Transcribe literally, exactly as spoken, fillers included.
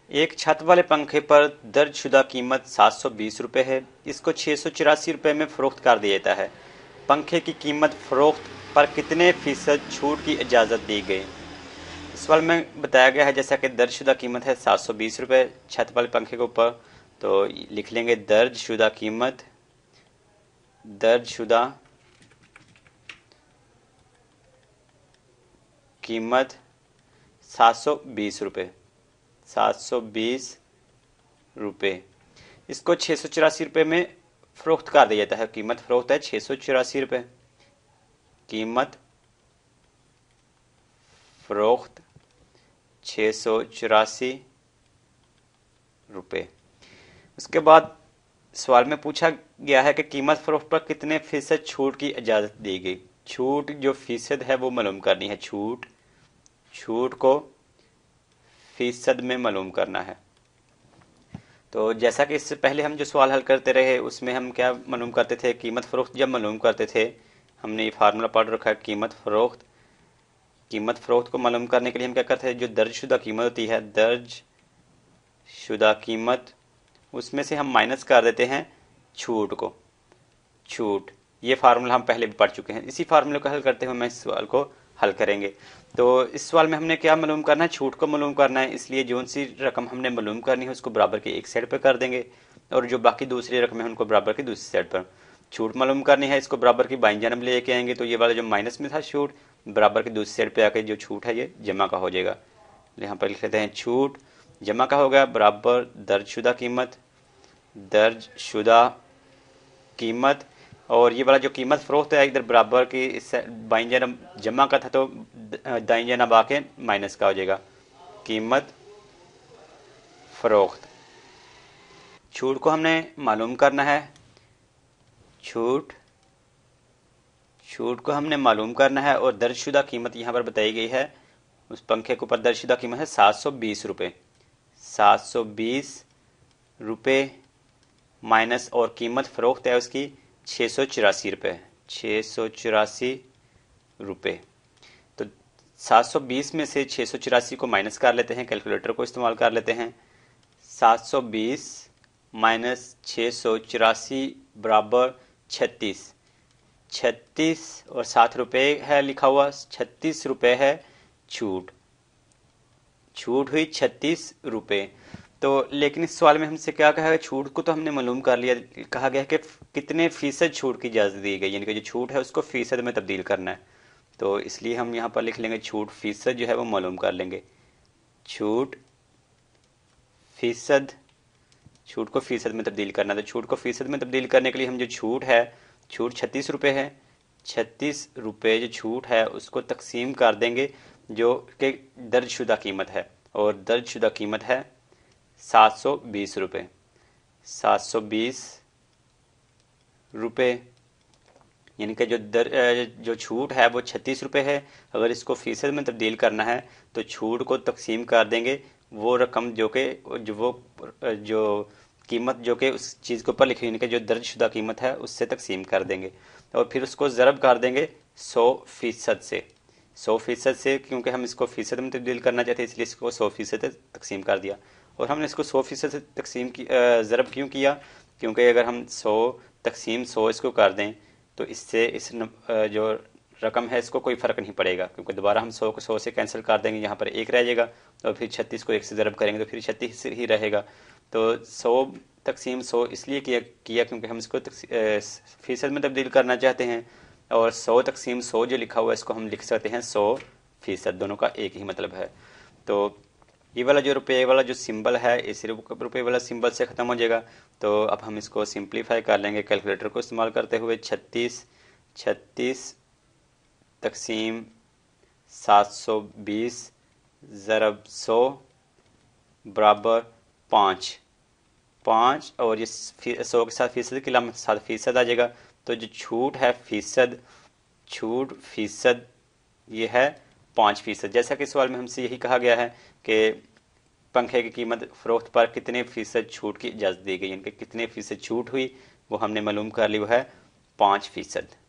एक छत वाले पंखे पर दर्जशुदा कीमत सात सौ बीस रुपये है। इसको छः सौ चौरासी रुपये में फ़रोख्त कर दिया जाता है। पंखे की कीमत फ़रोख्त पर कितने फ़ीसद छूट की इजाज़त दी गई। इस सवाल में बताया गया है जैसा कि दर्जशुदा कीमत है सात सौ बीस रुपये छत वाले पंखे के ऊपर, तो लिख लेंगे दर्जशुदा कीमत दर्जशुदा कीमत सात सौ बीस रुपये सात सौ बीस रुपये इसको छः सौ चौरासी रुपये में फ़रोख्त कर दिया जाता है। कीमत फ़रोख्त है छः सौ चौरासी रुपये कीमत फ़रोख्त छः सौ चौरासी रुपये। उसके बाद सवाल में पूछा गया है कि कीमत फ़रोख्त पर कितने फ़ीसद छूट की इजाज़त दी गई। छूट जो फ़ीसद है वो मालूम करनी है। छूट छूट को फ़ीसद में मालूम करना है। तो जैसा कि इससे पहले हम जो सवाल हल करते रहे उसमें हम क्या मालूम करते थे, कीमत फ़रोख्त जब मालूम करते थे हमने ये फार्मूला पढ़ रखा है। कीमत फ़रोख्त कीमत फ़रोख्त को मालूम करने के लिए हम क्या करते हैं, जो दर्जशुदा कीमत होती है दर्जशुदा कीमत उसमें से हम माइनस कर देते हैं छूट को। छूट ये फार्मूला हम पहले भी पढ़ चुके हैं। इसी फार्मूले को हल करते हुए मैं इस सवाल को हल करेंगे। तो इस सवाल में हमने क्या मालूम करना है, छूट को मालूम करना है। इसलिए जो सी रकम हमने मालूम करनी है उसको बराबर की एक साइड पर कर देंगे और जो बाकी दूसरी रकम है उनको बराबर की दूसरी साइड पर। छूट मालूम करनी है, इसको बराबर की बाईं जानब लेके आएंगे तो ये वाला जो माइनस में था छूट बराबर की दूसरी साइड पे आके जो छूट है ये जमा का हो जाएगा। यहाँ पर लिख लेते हैं छूट जमा का हो गया बराबर दर्जशुदा कीमत दर्जशुदा कीमत और ये वाला जो कीमत फ़रोख्त है इधर बराबर की इस बाईं जानब जमा का था तो दाईं जानब आके माइनस का हो जाएगा। कीमत फ़रोख्त छूट को हमने मालूम करना है। छूट छूट को हमने मालूम करना है और दर्जशुदा कीमत यहाँ पर बताई गई है। उस पंखे के ऊपर दर्जशुदा कीमत है सात सौ बीस रुपये सात सौ बीस रुपये माइनस और कीमत फ़रोख्त है उसकी छः सौ चौरासी रुपये छः सौ चौरासी रुपये। तो सात सौ बीस में से छः सौ चौरासी को माइनस कर लेते हैं, कैलकुलेटर को इस्तेमाल कर लेते हैं। सात सौ बीस माइनस छः सौ चौरासी बराबर छत्तीस छत्तीस और सात रुपये है लिखा हुआ, छत्तीस रुपये है छूट छूट हुई छत्तीस रुपये। तो लेकिन इस सवाल में हमसे क्या कहा है, छूट को तो हमने मालूम कर लिया। कहा गया है कि कितने फ़ीसद छूट की इजाज़त दी गई, यानी कि जो छूट है उसको फ़ीसद में तब्दील करना है। तो इसलिए हम यहाँ पर लिख लेंगे छूट फ़ीसद जो है वो मालूम कर लेंगे। छूट फ़ीसद छूट को फ़ीसद में तब्दील करना है। तो छूट को फ़ीसद में तब्दील करने के लिए हम जो छूट है छूट छत्तीस रुपये है छत्तीस रुपये जो छूट है उसको तकसीम कर देंगे जो कि दर्जशुदा कीमत है और दर्जशुदा कीमत है सात सौ बीस रुपये सात सौ बीस रुपये यानी कि जो दर जो छूट है वो छत्तीस रुपये है। अगर इसको फ़ीसद में तब्दील करना है तो छूट को तकसीम कर देंगे वो रकम जो कि जो वो जो कीमत जो कि उस चीज़ के ऊपर लिखी, यानी कि जो दर्जशुदा कीमत है उससे तकसीम कर देंगे और फिर उसको ज़रब कर देंगे सौ फ़ीसद से सौ फ़ीसद से क्योंकि हम इसको फ़ीसद में तब्दील करना चाहते हैं इसलिए इसको सौ फ़ीसद तकसीम कर दिया। और हमने इसको सौ फ़ीसद से तकसीम की ज़रब क्यों किया, क्योंकि अगर हम सौ तकसीम सौ इसको कर दें तो इससे इस जो रकम है इसको कोई फ़र्क नहीं पड़ेगा, क्योंकि दोबारा हम सौ को सौ से कैंसिल कर देंगे, यहाँ पर एक रह जाएगा और फिर छत्तीस को एक से ज़रब करेंगे तो फिर छत्तीस ही रहेगा। तो सौ तकसीम सौ इसलिए किया किया क्योंकि हम इसको फ़ीसद में तब्दील करना चाहते हैं और सौ तकसीम सौ जो लिखा हुआ है इसको हम लिख सकते हैं सौ फ़ीसद, दोनों का एक ही मतलब है। तो ये वाला जो रुपये वाला जो सिंबल है इस रुपये वाला सिंबल से ख़त्म हो जाएगा। तो अब हम इसको सिंप्लीफाई कर लेंगे कैलकुलेटर को इस्तेमाल करते हुए। छत्तीस छत्तीस तकसीम सात सौ बीस ज़रब सौ बराबर पाँच पाँच और ये सौ के साथ फ़ीसद के अलावा सात फ़ीसद आ जाएगा। तो जो छूट है फ़ीसद छूट फ़ीसद ये है पाँच फ़ीसद। जैसा कि सवाल में हमसे यही कहा गया है कि पंखे की कीमत फ़रोख्त पर कितने फ़ीसद छूट की इजाज़त दी गई, यानी कि कितने फ़ीसद छूट हुई वो हमने मालूम कर ली, वो है पाँच फ़ीसद।